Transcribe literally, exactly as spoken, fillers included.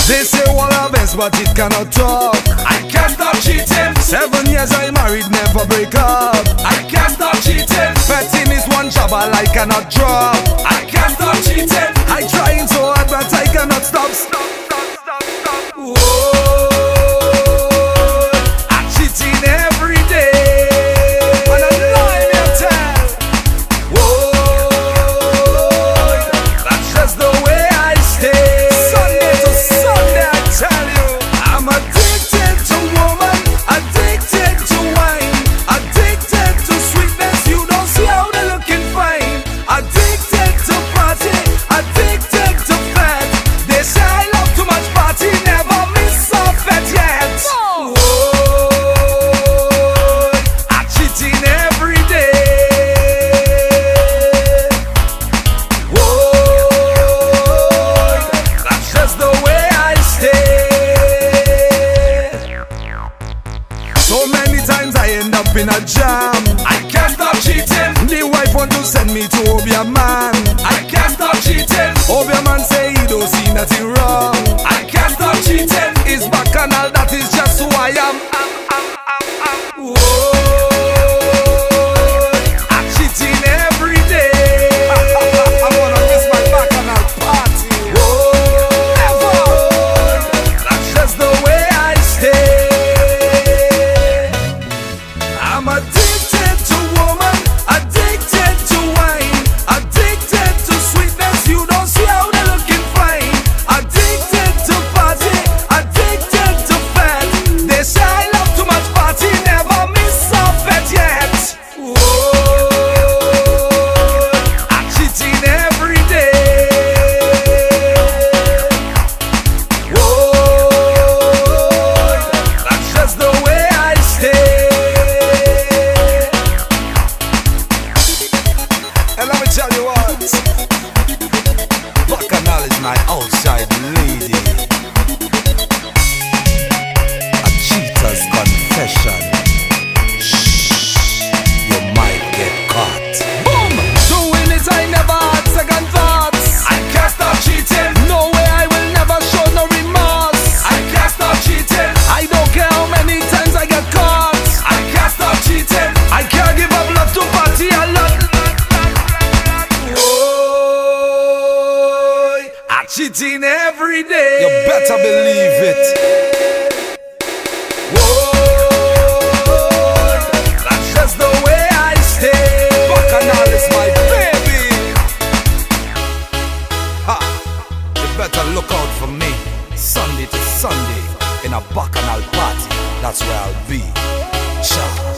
They say all of us, but it cannot talk. I can't stop cheating. Seven years I married, never break up. I can't stop cheating. Betting is one job I like, cannot drop. I can't stop cheating. I trying so hard, but I cannot stop. Stop, stop, stop, stop. Whoa. I'm cheating every day. And I'm lying, me tell. Whoa. That's just the way I stay. Sunday to Sunday, I tell you. I'm addicted to woman, addicted to wine, addicted to sweetness. You don't see how they're looking fine. Addicted to party, addicted to fat. They say I love too much party, never miss a fat yet. Whoa. I'm cheating every day. Whoa. That's just the way I stay. So many times I end up in a jam. I can't stop cheating. The wife want to send me to Obia man. I can't stop cheating. Obia man say he don't see nothing wrong. I can't stop cheating. It's bacchanal, that is just who I am. Whoa. I'm cheating every day. I wanna miss my bacchanal party. Whoa. That's just the way I stay. I'm addicted to woman, addicted to wine, addicted to sweetness. You don't see how they're looking fine. Addicted to party, addicted to fat. They say I love too much party, never miss a fat yet. Whoa. I'm cheating every day. Whoa. That's just the way I stay. And let me tell you what, bacchanal is my outside lady. A cheater's confession. Shh, you might get caught. Boom! Doing it, I never had second thoughts. I can't stop cheating. No way, I will never show no remorse. I can't stop cheating. I don't care how many times I get caught. I can't stop cheating. I can't give up love to party a lot. Whoa, I'm cheating every day. You better believe it. Whoa, that's just the way I stay. Bacchanal is my baby. Ha, you better look out for me. Sunday to Sunday in a bacchanal party. That's where I'll be. Ciao.